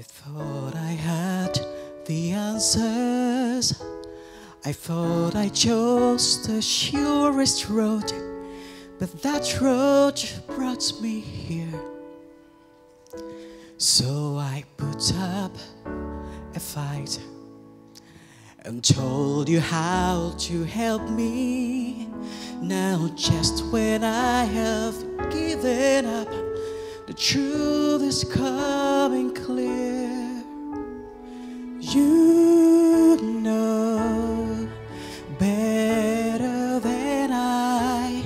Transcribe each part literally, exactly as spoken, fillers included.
thought I had the answers. I thought I chose the surest road, but that road brought me here. So I put up a fight and told you how to help me. Now just when I have given up, the truth is coming clear. You know better than I.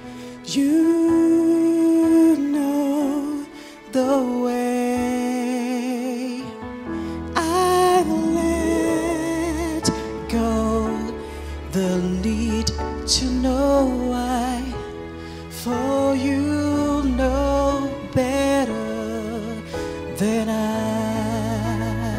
You know the way. I've let go the need to know why, for you know better than I.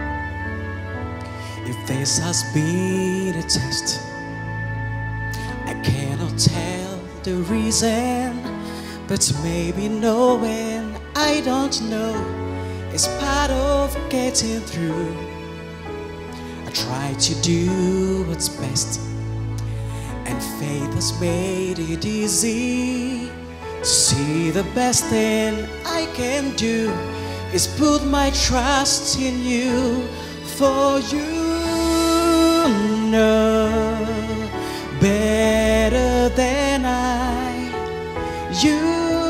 If this has been a test, I cannot tell the reason, but maybe knowing I don't know is part of getting through. I try to do what's best, and faith has made it easy to see the best thing I can do is put my trust in you, for you know better than I. You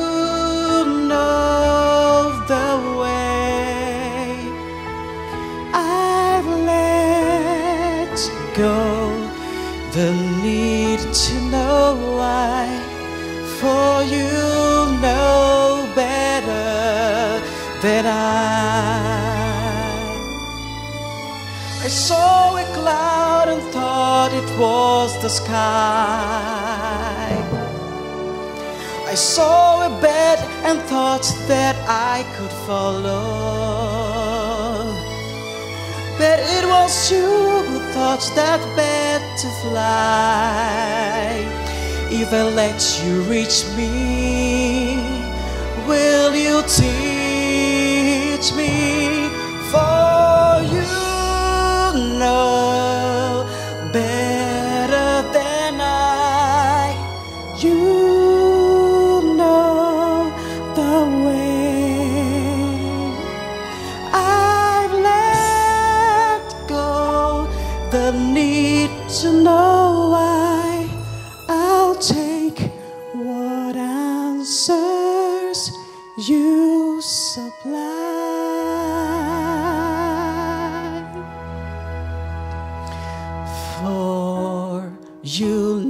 know the way. I've let go the need to know why, for you know better than I. I saw a cloud and thought it was the sky. I saw a bed and thought that I could follow, but it was you who thought that bed to fly. If I let you reach me, will you teach me? For you know better than I. You know the way. I've let go the need to know why. I'll take what answers you supply. For you